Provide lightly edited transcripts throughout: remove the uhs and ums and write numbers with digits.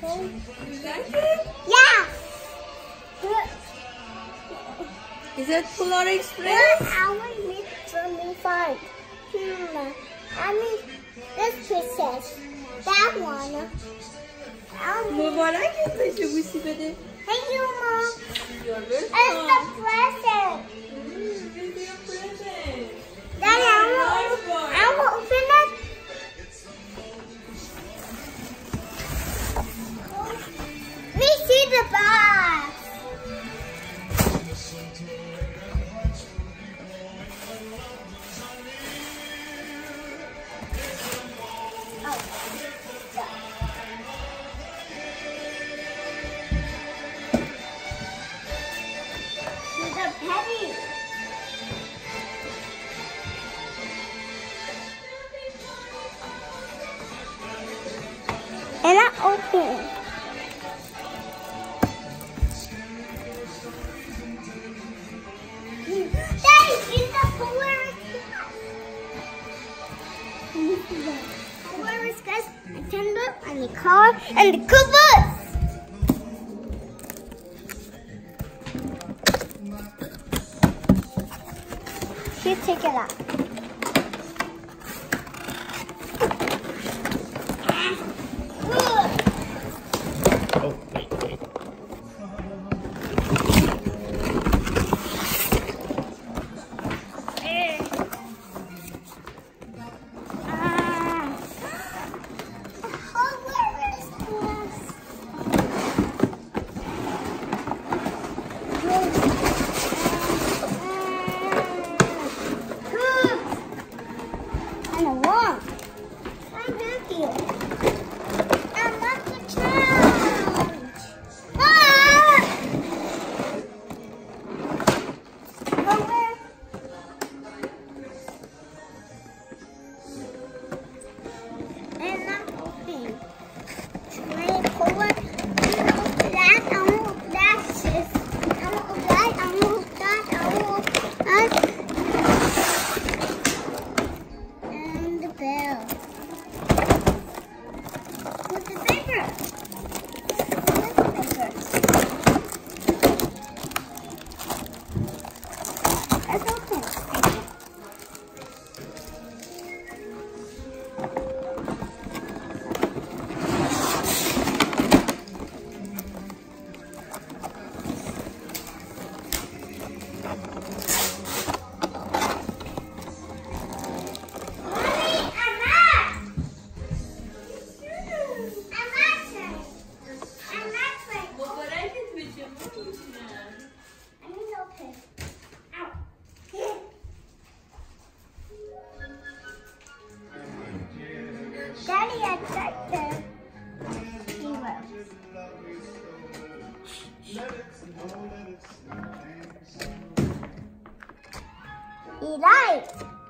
You like it? Yeah. Is that Polar Express? I want meat from inside. I mean, this princess. That one. What I can put you with it. Thank you, Mom. You're very It's the present. It's your present. Daddy, I want to open it. We see the box. And I open. Daddy, it's the Polar Express. Polar Express, a candle, and the car, and the covers. Here, take it out. Daddy, I checked it. He will. He likes.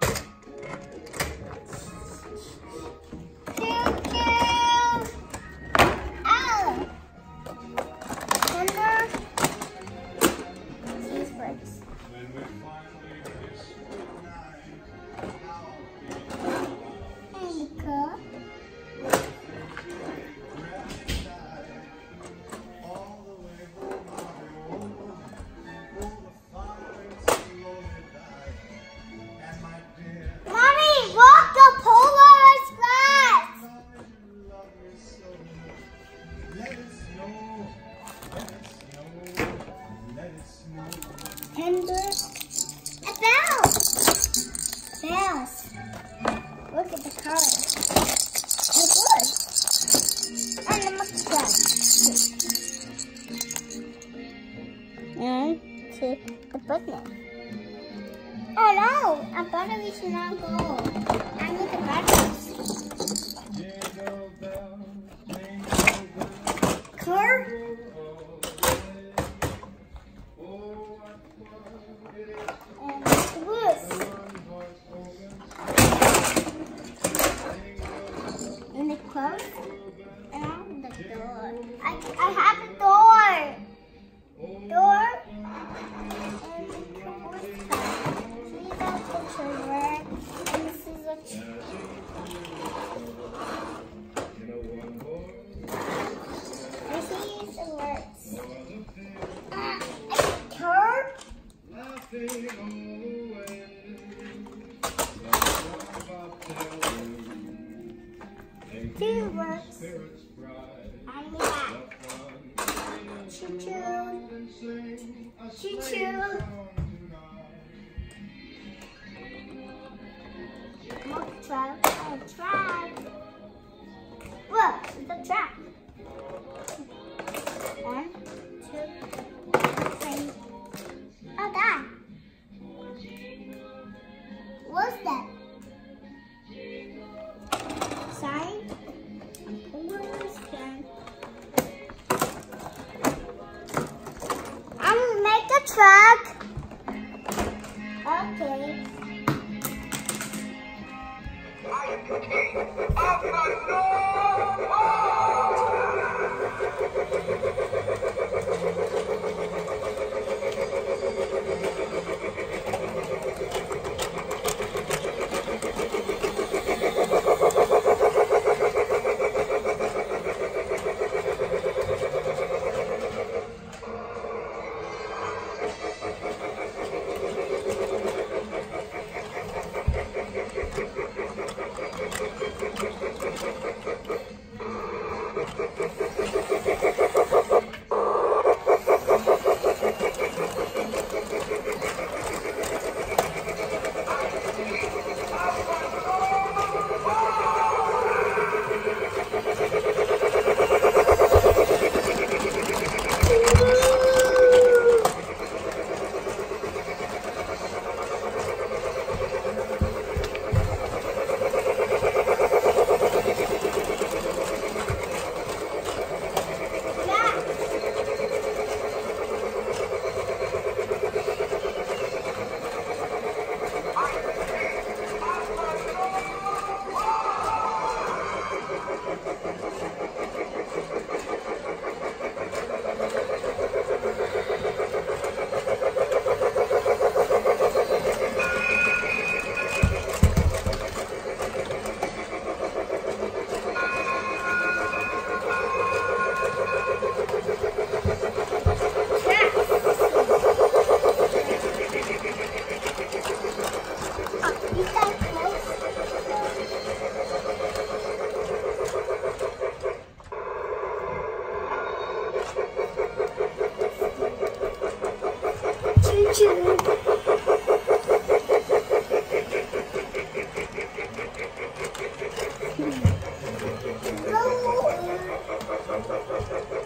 And a bell. Bells. Look at the colors. They're good. And the mustache. And to the button. Oh no! A battery should not go. I need the batteries. Car? And the roof. And the clothes. And the door. I have a door. Door. And the clothes. These are the children. And this is a children. Choo-choo. Look, trap. Oh, trap. Look, it's a trap. 1, 2, 3. Oh, that. What's that? Sign. I'm gonna make a truck. Okay. I am the king of the Choo-choo.